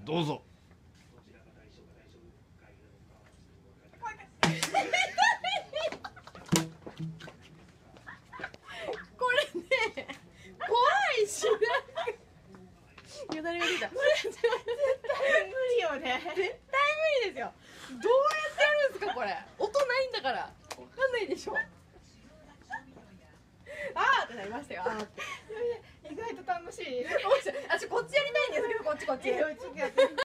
どうぞ。 これね、怖いし、よだれが出た。これ絶対無理よね。絶対無理ですよ。どうやってやるんですかこれ。音ないんだから。わかんないでしょ。あーってなりましたよ。あーって。 意外と楽しい。 あ、こっちやりたいんですけど、こっち。